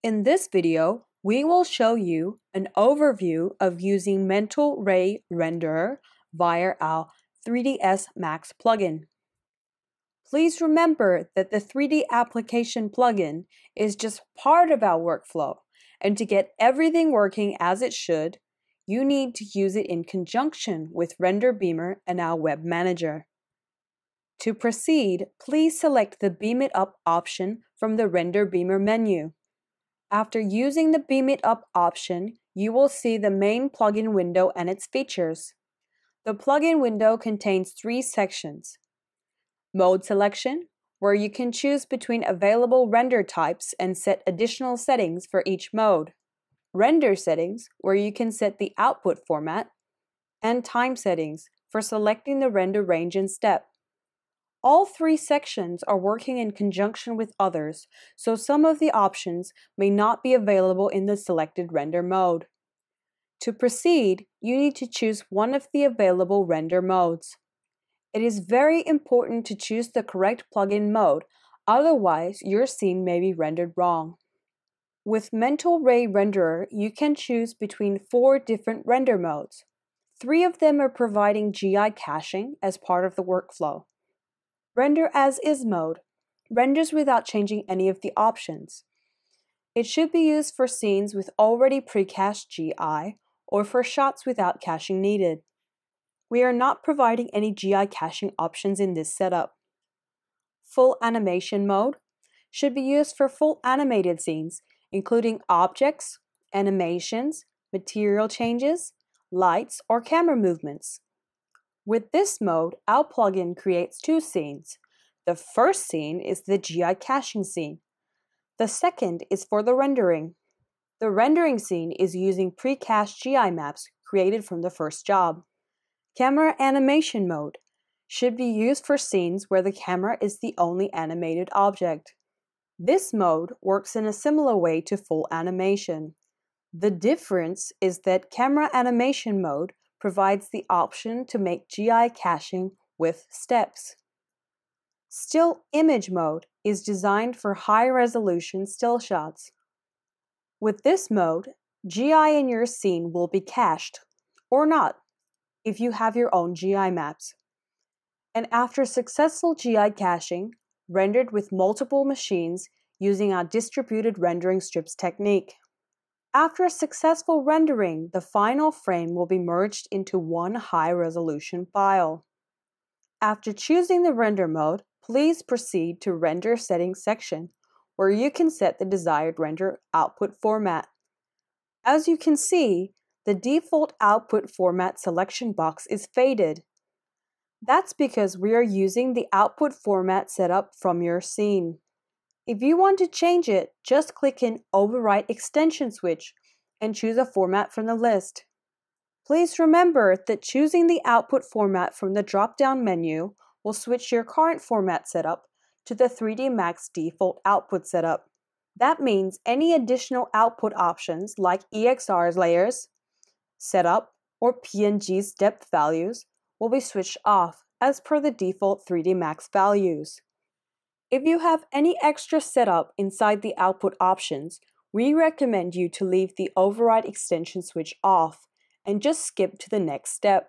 In this video, we will show you an overview of using Mental Ray Renderer via our 3ds Max plugin. Please remember that the 3D application plugin is just part of our workflow, and to get everything working as it should, you need to use it in conjunction with Render Beamer and our Web Manager. To proceed, please select the Beam It Up option from the Render Beamer menu. After using the Beam It Up option, you will see the main plugin window and its features. The plugin window contains 3 sections. Mode selection, where you can choose between available render types and set additional settings for each mode. Render settings, where you can set the output format. And time settings, for selecting the render range and step. All 3 sections are working in conjunction with others, so some of the options may not be available in the selected render mode. To proceed, you need to choose one of the available render modes. It is very important to choose the correct plugin mode, otherwise your scene may be rendered wrong. With Mental Ray Renderer, you can choose between 4 different render modes. 3 of them are providing GI caching as part of the workflow. Render as is mode renders without changing any of the options. It should be used for scenes with already pre-cached GI or for shots without caching needed. We are not providing any GI caching options in this setup. Full animation mode should be used for full animated scenes, including objects, animations, material changes, lights, or camera movements. With this mode, our plugin creates 2 scenes. The first scene is the GI caching scene. The second is for the rendering. The rendering scene is using pre-cached GI maps created from the first job. Camera animation mode should be used for scenes where the camera is the only animated object. This mode works in a similar way to full animation. The difference is that camera animation mode provides the option to make GI caching with steps. Still image mode is designed for high-resolution still shots. With this mode, GI in your scene will be cached, or not, if you have your own GI maps. And after successful GI caching, rendered with multiple machines using our distributed rendering strips technique. After a successful rendering, the final frame will be merged into one high-resolution file. After choosing the render mode, please proceed to Render Settings section, where you can set the desired render output format. As you can see, the default output format selection box is faded. That's because we are using the output format setup from your scene. If you want to change it, just click in Overwrite Extension switch and choose a format from the list. Please remember that choosing the output format from the drop-down menu will switch your current format setup to the 3D Max default output setup. That means any additional output options like EXR layers, setup, or PNG's depth values will be switched off as per the default 3D Max values. If you have any extra setup inside the output options, we recommend you to leave the Override Extension switch off and just skip to the next step.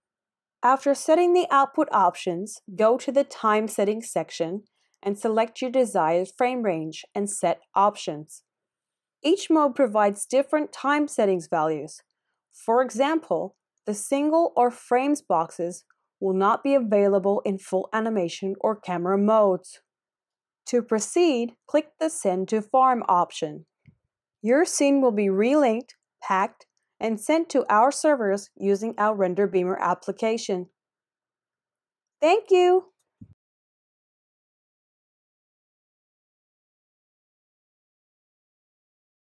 After setting the output options, go to the Time Settings section and select your desired frame range and set options. Each mode provides different time settings values. For example, the single or frames boxes will not be available in full animation or camera modes. To proceed, click the Send to Farm option. Your scene will be relinked, packed, and sent to our servers using our Render Beamer application. Thank you!